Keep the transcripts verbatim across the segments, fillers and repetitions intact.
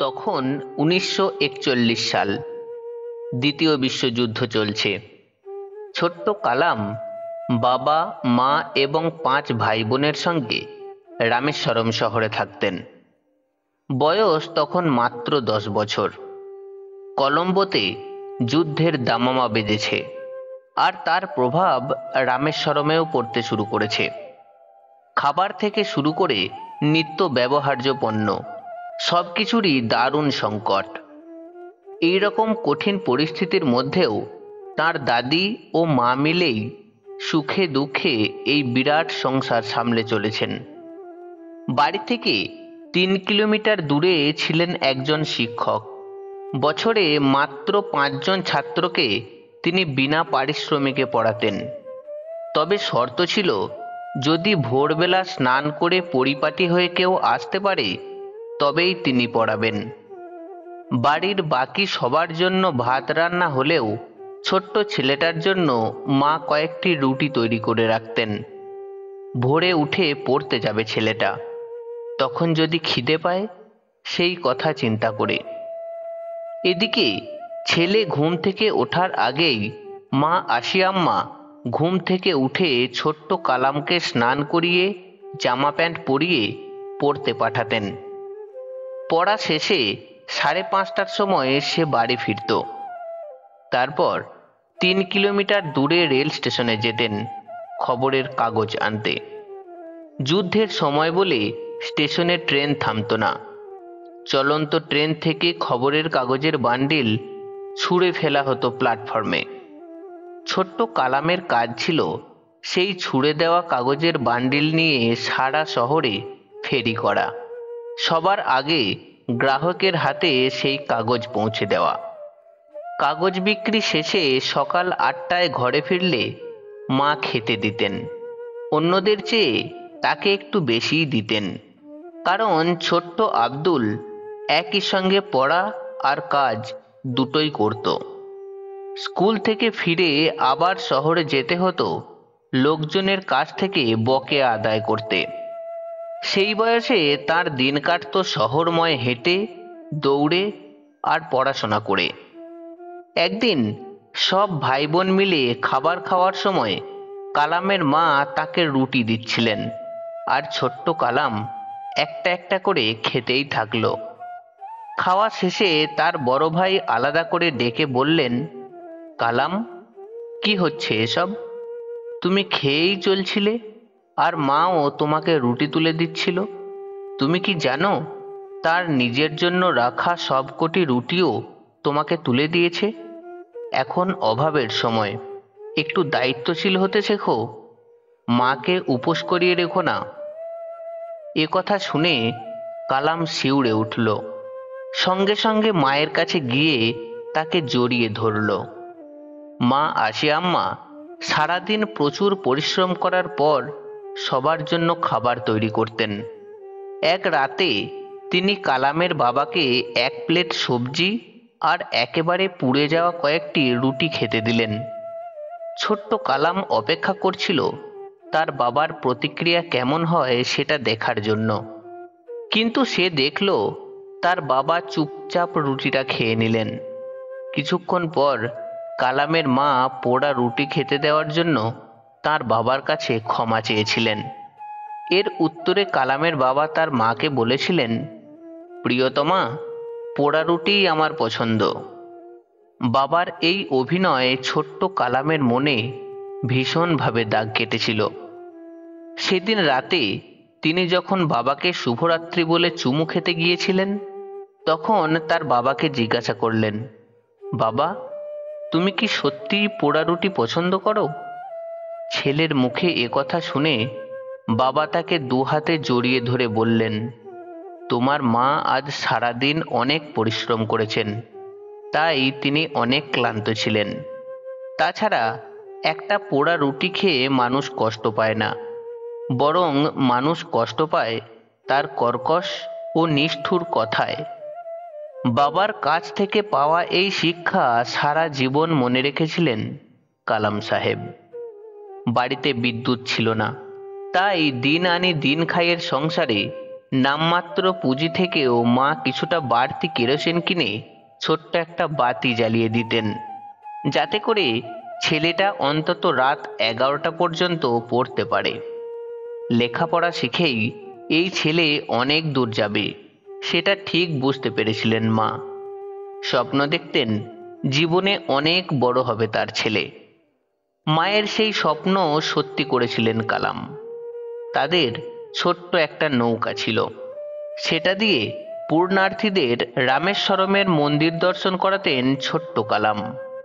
তখন উনিশশো একচল্লিশ সাল। দ্বিতীয় বিশ্বযুদ্ধ চলছে। ছোট্ট কালাম বাবা, মা এবং পাঁচ ভাই বোনের সঙ্গে রামেশ্বরম শহরে থাকতেন। বয়স তখন মাত্র দশ বছর। কলম্বোতে যুদ্ধের দামামা বেজেছে, আর তার প্রভাব রামেশ্বরমেও পড়তে শুরু করেছে। খাবার থেকে শুরু করে নিত্য ব্যবহার্য পণ্য সবকিছুরই দারুণ সংকট। এই রকম কঠিন পরিস্থিতির মধ্যেও তার দাদি ও মা মিলেই সুখে দুঃখে এই বিরাট সংসার সামলে চলেছেন। বাড়ি থেকে তিন কিলোমিটার দূরে ছিলেন একজন শিক্ষক। বছরে মাত্র পাঁচজন ছাত্রকে তিনি বিনা পারিশ্রমিকে পড়াতেন। তবে শর্ত ছিল, যদি ভোরবেলা স্নান করে পরিপাটি হয়ে কেউ আসতে পারে তবেই তিনি পড়াবেন। বাড়ির বাকি সবার জন্য ভাত রান্না হলেও ছোট্ট ছেলেটার জন্য মা কয়েকটি রুটি তৈরি করে রাখতেন। ভোরে উঠে পড়তে যাবে ছেলেটা, তখন যদি খিদে পায়, সেই কথা চিন্তা করে। এদিকে ছেলে ঘুম থেকে ওঠার আগেই মা আশিয়াম্মা ঘুম থেকে উঠে ছোট্ট কালামকে স্নান করিয়ে জামা প্যান্ট পরিয়ে পড়তে পাঠাতেন। পড়া শেষে সাড়ে পাঁচটার সময় সে বাড়ি ফিরত। তারপর তিন কিলোমিটার দূরে রেল স্টেশনে যেতেন খবরের কাগজ আনতে। যুদ্ধের সময় বলে স্টেশনে ট্রেন থামত না। চলন্ত ট্রেন থেকে খবরের কাগজের বান্ডিল ছুঁড়ে ফেলা হতো প্ল্যাটফর্মে। ছোট্ট কালামের কাজ ছিল সেই ছুঁড়ে দেওয়া কাগজের বান্ডিল নিয়ে সারা শহরে ফেরি করা, সবার আগে গ্রাহকের হাতে সেই কাগজ পৌঁছে দেওয়া। কাগজ বিক্রি শেষে সকাল আটটায় ঘরে ফিরলে মা খেতে দিতেন। অন্যদের চেয়ে তাকে একটু বেশিই দিতেন, কারণ ছোট্ট আব্দুল একই সঙ্গে পড়া আর কাজ দুটোই করত। স্কুল থেকে ফিরে আবার শহরে যেতে হতো লোকজনের কাছ থেকে বকেয়া আদায় করতে। সেই বয়সে তার দিন কাটত শহরময় হেঁটে, দৌড়ে আর পড়াশোনা করে। একদিন সব ভাই বোন মিলে খাবার খাওয়ার সময় কালামের মা তাকে রুটি দিচ্ছিলেন, আর ছোট্ট কালাম একটা একটা করে খেতেই থাকলো। খাওয়া শেষে তার বড় ভাই আলাদা করে ডেকে বললেন, কালাম, কি হচ্ছে এসব? তুমি খেয়েই চলছিলে, আর মাও তোমাকে রুটি তুলে দিচ্ছিল। তুমি কি জানো, তার নিজের জন্য রাখা সবকটি রুটিও তোমাকে তুলে দিয়েছে? এখন অভাবের সময়, একটু দায়িত্বশীল হতে শেখো। মাকে উপোস করিয়ে রেখো না। এ কথা শুনে কালাম শিউরে উঠল। সঙ্গে সঙ্গে মায়ের কাছে গিয়ে তাকে জড়িয়ে ধরল। মা আশিয়াম্মা সারাদিন প্রচুর পরিশ্রম করার পর সবার জন্য খাবার তৈরি করতেন। এক রাতে তিনি কালামের বাবাকে এক প্লেট সবজি আর একেবারে পুড়ে যাওয়া কয়েকটি রুটি খেতে দিলেন। ছোট্ট কালাম অপেক্ষা করছিল তার বাবার প্রতিক্রিয়া কেমন হয় সেটা দেখার জন্য। কিন্তু সে দেখল তার বাবা চুপচাপ রুটিটা খেয়ে নিলেন। কিছুক্ষণ পর কালামের মা পোড়া রুটি খেতে দেওয়ার জন্য তার বাবার কাছে ক্ষমা চেয়েছিলেন। এর উত্তরে কালামের বাবা তার মাকে বলেছিলেন, প্রিয়তমা, পোড়া রুটিই আমার পছন্দ। বাবার এই অভিনয়ে ছোট্ট কালামের মনে ভীষণভাবে দাগ কেটেছিল। সেদিন রাতে তিনি যখন বাবাকে শুভরাত্রি বলে চুমু খেতে গিয়েছিলেন, তখন তার বাবাকে জিজ্ঞাসা করলেন, বাবা, তুমি কি সত্যিই পোড়া রুটি পছন্দ করো? ছেলের মুখে এ কথা শুনে বাবা তাকে দু হাতে জড়িয়ে ধরে বললেন, তোমার মা আজ সারাদিন অনেক পরিশ্রম করেছেন, তাই তিনি অনেক ক্লান্ত ছিলেন। তাছাড়া একটা পোড়া রুটি খেয়ে মানুষ কষ্ট পায় না, বরং মানুষ কষ্ট পায় তার কর্কশ ও নিষ্ঠুর কথায়। বাবার কাছ থেকে পাওয়া এই শিক্ষা সারা জীবন মনে রেখেছিলেন কালাম সাহেব। বাড়িতে বিদ্যুৎ ছিল না, তাই দিন আনি দিন খাইয়ের সংসারে নামমাত্র পুঁজি থেকেও মা কিছুটা বাড়তি কেরোসিন কিনে ছোট্ট একটা বাতি জ্বালিয়ে দিতেন, যাতে করে ছেলেটা অন্তত রাত এগারোটা পর্যন্ত পড়তে পারে। লেখাপড়া শিখেই এই ছেলে অনেক দূর যাবে সেটা ঠিক বুঝতে পেরেছিলেন মা। স্বপ্ন দেখতেন জীবনে অনেক বড় হবে তার ছেলে। মায়ের সেই স্বপ্ন সত্যি করেছিলেন কালাম। তাদের ছোট্ট একটা নৌকা ছিল, সেটা দিয়ে পূর্ণার্থীদের রামেশ্বরমের মন্দির দর্শন করাতেন ছোট্ট কালাম।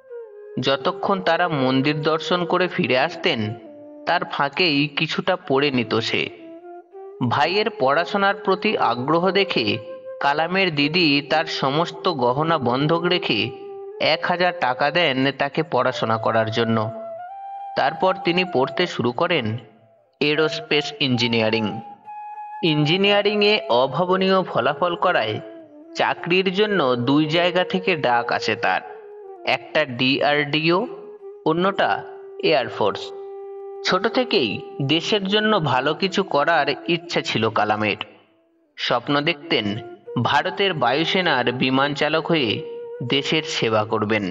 যতক্ষণ তারা মন্দির দর্শন করে ফিরে আসতেন তার ফাঁকেই কিছুটা পড়ে নিত সে। ভাইয়ের পড়াশোনার প্রতি আগ্রহ দেখে কালামের দিদি তার সমস্ত গহনা বন্ধক রেখে এক হাজার টাকা দেন তাকে পড়াশোনা করার জন্য। তারপর তিনি পড়তে শুরু করেন এরোস্পেস ইঞ্জিনিয়ারিং। ইঞ্জিনিয়ারিংয়ে অভাবনীয় ফলাফল করায় চাকরির জন্য দুই জায়গা থেকে ডাক আসে তার, একটা ডিআরডিও, অন্যটা এয়ারফোর্স। ছোট থেকেই দেশের জন্য ভালো কিছু করার ইচ্ছা ছিল কালামের। স্বপ্ন দেখতেন ভারতের বায়ুসেনার বিমান চালক হয়ে দেশের সেবা করবেন।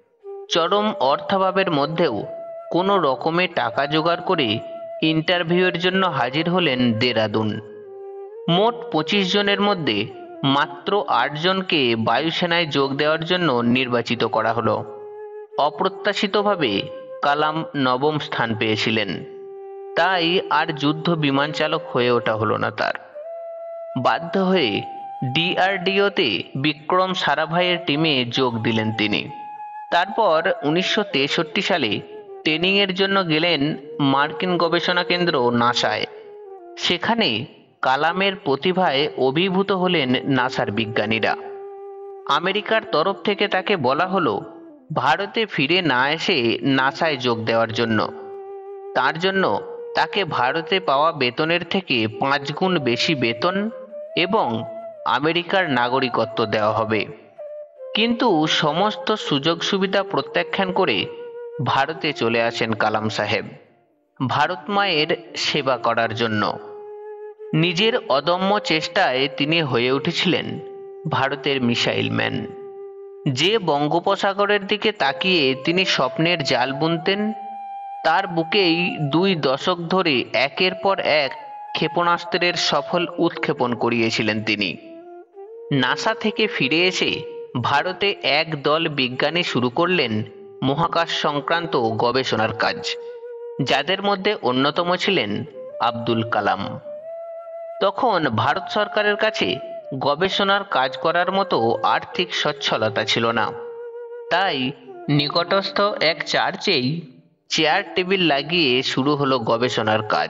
চরম অর্থাভাবের মধ্যেও কোনো রকমে টাকা জোগাড় করে ইন্টারভিউয়ের জন্য হাজির হলেন দেরাদুন। মোট পঁচিশ জনের মধ্যে মাত্র আট জনকে বায়ুসেনায় যোগ দেওয়ার জন্য নির্বাচিত করা হলো। অপ্রত্যাশিতভাবে কালাম নবম স্থান পেয়েছিলেন, তাই আর যুদ্ধ বিমান চালক হয়ে ওঠা হলো না তার। বাধ্য হয়ে ডিআরডিওতে বিক্রম সারাভাইয়ের টিমে যোগ দিলেন তিনি। তারপর উনিশশো তেষট্টি সালে ট্রেনিংয়ের জন্য গেলেন মার্কিন গবেষণা কেন্দ্র নাসায়। সেখানে কালামের প্রতিভায় অভিভূত হলেন নাসার বিজ্ঞানীরা। আমেরিকার তরফ থেকে তাকে বলা হলো ভারতে ফিরে না এসে নাসায় যোগ দেওয়ার জন্য। তার জন্য তাকে ভারতে পাওয়া বেতনের থেকে পাঁচ গুণ বেশি বেতন এবং আমেরিকার নাগরিকত্ব দেওয়া হবে। কিন্তু সমস্ত সুযোগ সুবিধা প্রত্যাখ্যান করে ভারতে চলে আসেন কালাম সাহেব, ভারত মায়ের সেবা করার জন্য। নিজের অদম্য চেষ্টায় তিনি হয়ে উঠেছিলেন ভারতের মিসাইল ম্যান। যে বঙ্গোপসাগরের দিকে তাকিয়ে তিনি স্বপ্নের জাল বুনতেন, তার বুকেই দুই দশক ধরে একের পর এক ক্ষেপণাস্ত্রের সফল উৎক্ষেপণ করিয়েছিলেন তিনি। নাসা থেকে ফিরে এসে ভারতে এক দল বিজ্ঞানী শুরু করলেন মহাকাশ সংক্রান্ত গবেষণার কাজ, যাদের মধ্যে অন্যতম ছিলেন আব্দুল কালাম। তখন ভারত সরকারের কাছে গবেষণার কাজ করার মতো আর্থিক সচ্ছলতা ছিল না, তাই নিকটস্থ এক চার্চেই চেয়ার টেবিল লাগিয়ে শুরু হলো গবেষণার কাজ।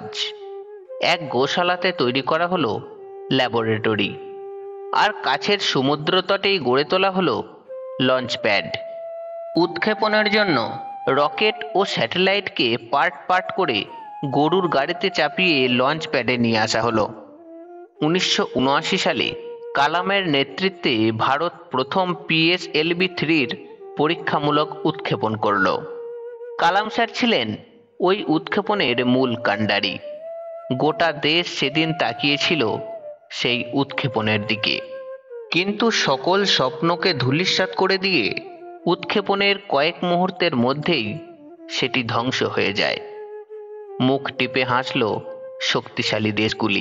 এক গোশালাতে তৈরি করা হলো ল্যাবরেটরি, আর কাছের সমুদ্র তটেই গড়ে তোলা হলো লঞ্চ প্যাড। উৎক্ষেপণের জন্য রকেট ও স্যাটেলাইটকে পার্ট পার্ট করে গরুর গাড়িতে চাপিয়ে লঞ্চ প্যাডে নিয়ে আসা হলো। উনিশশো উনআশি সালে কালামের নেতৃত্বে ভারত প্রথম পিএসএলভি থ্রির পরীক্ষামূলক উৎক্ষেপণ করল। কালাম স্যার ছিলেন ওই উৎক্ষেপণের মূল কাণ্ডারি। গোটা দেশ সেদিন তাকিয়েছিল সেই উৎক্ষেপণের দিকে। কিন্তু সকল স্বপ্নকে ধূলিসাৎ করে দিয়ে উৎক্ষেপণের কয়েক মুহূর্তের মধ্যেই সেটি ধ্বংস হয়ে যায়। মুখ টিপে হাসল শক্তিশালী দেশগুলি।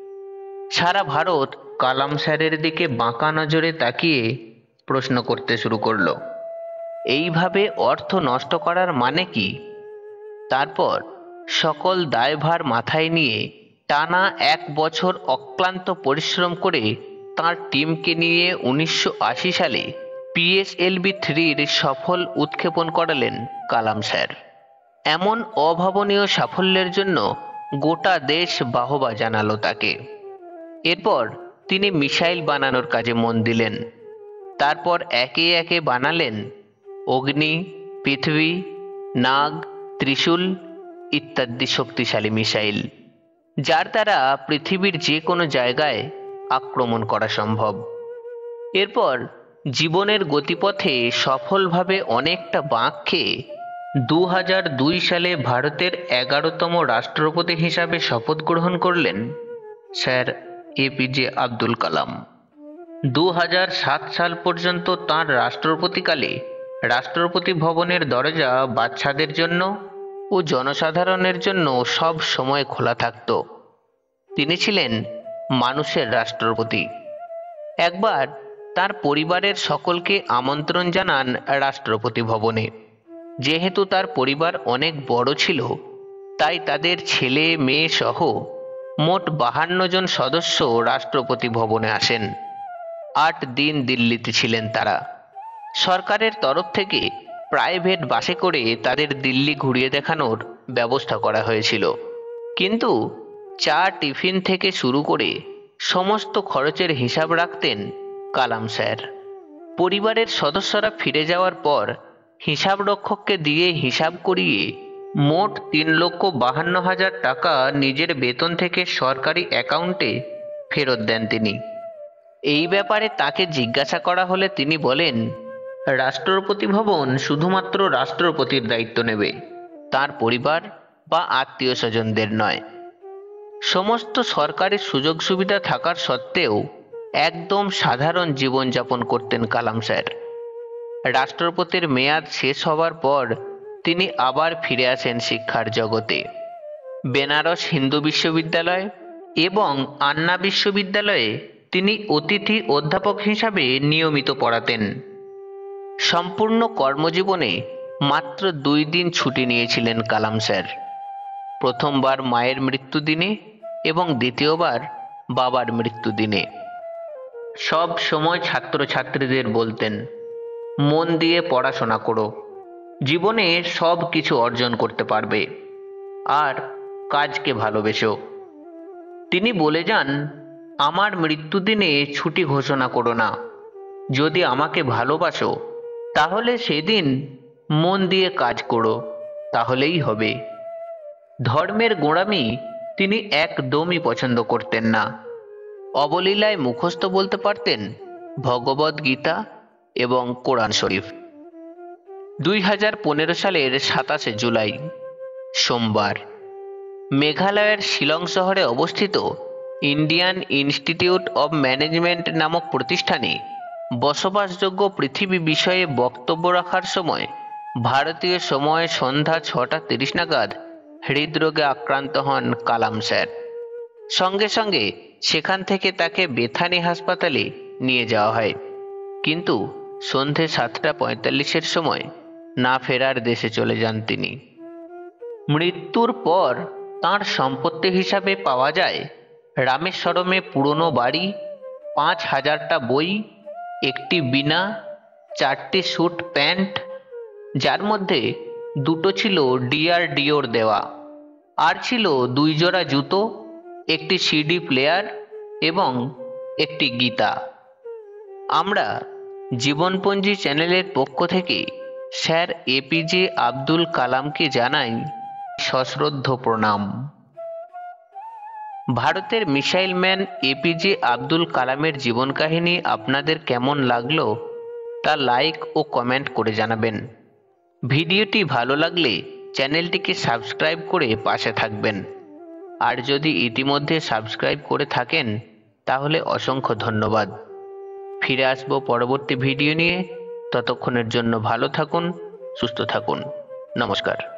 সারা ভারত কালাম স্যারের দিকে বাঁকা নজরে তাকিয়ে প্রশ্ন করতে শুরু করলো, এইভাবে অর্থ নষ্ট করার মানে কি? তারপর সকল দায়ভার মাথায় নিয়ে টানা এক বছর অক্লান্ত পরিশ্রম করে তার টিমকে নিয়ে উনিশশো আশি সালে পিএসএলভি থ্রির সফল উৎক্ষেপণ করালেন কালাম স্যার। এমন অভাবনীয় সাফল্যের জন্য গোটা দেশ বাহবা জানালো তাকে। এরপর তিনি মিসাইল বানানোর কাজে মন দিলেন। তারপর একে একে বানালেন অগ্নি, পৃথিবী, নাগ, ত্রিশূল ইত্যাদি শক্তিশালী মিসাইল, যার দ্বারা পৃথিবীর যে কোনো জায়গায় আক্রমণ করা সম্ভব। এরপর জীবনের গতিপথে সফলভাবে অনেকটা বাঁক খেয়ে দু হাজার দুই সালে ভারতের এগারোতম রাষ্ট্রপতি হিসাবে শপথ গ্রহণ করলেন স্যার এপিজে আব্দুল কালাম। দু হাজার সাত সাল পর্যন্ত তাঁর রাষ্ট্রপতিকালে রাষ্ট্রপতি ভবনের দরজা বাচ্চাদের জন্য ও জনসাধারণের জন্য সব সময় খোলা থাকত। তিনি ছিলেন মানুষের রাষ্ট্রপতি। একবার তার পরিবারের সকলকে আমন্ত্রণ জানান রাষ্ট্রপতি ভবনে। যেহেতু তার পরিবার অনেক বড় ছিল, তাই তাদের ছেলে মেয়ে সহ মোট বাহান্ন জন সদস্য রাষ্ট্রপতি ভবনে আসেন। আট দিন দিল্লিতে ছিলেন তারা। সরকারের তরফ থেকে প্রাইভেট বাসে করে তাদের দিল্লি ঘুরিয়ে দেখানোর ব্যবস্থা করা হয়েছিল, কিন্তু চা টিফিন থেকে শুরু করে সমস্ত খরচের হিসাব রাখতেন কালাম স্যার। পরিবারের সদস্যরা ফিরে যাওয়ার পর হিসাব রক্ষককে দিয়ে হিসাব করিয়ে মোট তিন লক্ষ বাহান্ন হাজার টাকা নিজের বেতন থেকে সরকারি অ্যাকাউন্টে ফেরত দেন তিনি। এই ব্যাপারে তাকে জিজ্ঞাসা করা হলে তিনি বলেন, রাষ্ট্রপতি ভবন শুধুমাত্র রাষ্ট্রপতির দায়িত্ব নেবে, তার পরিবার বা আত্মীয় স্বজনদের নয়। সমস্ত সরকারি সুযোগ সুবিধা থাকার সত্ত্বেও একদম সাধারণ জীবনযাপন করতেন কালাম স্যার। রাষ্ট্রপতির মেয়াদ শেষ হবার পর তিনি আবার ফিরে আসেন শিক্ষার জগতে। বেনারস হিন্দু বিশ্ববিদ্যালয় এবং আন্না বিশ্ববিদ্যালয়ে তিনি অতিথি অধ্যাপক হিসাবে নিয়মিত পড়াতেন। সম্পূর্ণ কর্মজীবনে মাত্র দুই দিন ছুটি নিয়েছিলেন কালাম স্যার। প্রথমবার মায়ের মৃত্যুদিনে এবং দ্বিতীয়বার বাবার মৃত্যুদিনে। সব সময় ছাত্রছাত্রীদের বলতেন, মন দিয়ে পড়াশোনা করো, জীবনে সব কিছু অর্জন করতে পারবে, আর কাজকে ভালোবেসো। তিনি বলে যান, আমার মৃত্যুদিনে ছুটি ঘোষণা করো না, যদি আমাকে ভালোবাসো তাহলে সেদিন মন দিয়ে কাজ করো, তাহলেই হবে। ধর্মের গোঁড়ামি তিনি একদমই পছন্দ করতেন না। অবলীলায় মুখস্থ বলতে পারতেন ভগবদ গীতা এবং কোরআন শরীফ। দুই হাজার পনেরো সালের সাতাশে জুলাই সোমবার মেঘালয়ের শিলং শহরে অবস্থিত ইন্ডিয়ান ইনস্টিটিউট অব ম্যানেজমেন্ট নামক প্রতিষ্ঠানে বসবাসযোগ্য পৃথিবী বিষয়ে বক্তব্য রাখার সময় ভারতীয় সময় সন্ধ্যা ছটা তিরিশ নাগাদ হৃদরোগে আক্রান্ত হন কালাম স্যার। সঙ্গে সঙ্গে সেখান থেকে তাকে বেথানি হাসপাতালে নিয়ে যাওয়া হয়, কিন্তু সন্ধে সাতটা পঁয়তাল্লিশের সময় না ফেরার দেশে চলে যান তিনি। মৃত্যুর পর তাঁর সম্পত্তি হিসাবে পাওয়া যায় রামেশ্বরমে পুরনো বাড়ি, পাঁচ হাজারটা বই, একটি বীণা, চারটি স্যুট প্যান্ট, যার মধ্যে দুটো ছিল ডিআরডিওর দেওয়া, আর ছিল দুই জোড়া জুতো, একটি সিডি প্লেয়ার এবং একটি গীতা। আমরা জীবনপঞ্জি চ্যানেলের পক্ষ থেকে স্যার এপিজে আব্দুল কালামকে জানাই সশ্রদ্ধ প্রণাম। ভারতের মিসাইল ম্যান এপিজে আব্দুল কালামের জীবন কাহিনী আপনাদের কেমন লাগলো তা লাইক ও কমেন্ট করে জানাবেন। ভিডিওটি ভালো লাগলে চ্যানেলটিকে সাবস্ক্রাইব করে পাশে থাকবেন, আর যদি ইতিমধ্যে সাবস্ক্রাইব করে থাকেন তাহলে অসংখ্য ধন্যবাদ। ফিরে আসব পরবর্তী ভিডিও নিয়ে। ততক্ষণের জন্য ভালো থাকুন, সুস্থ থাকুন। নমস্কার।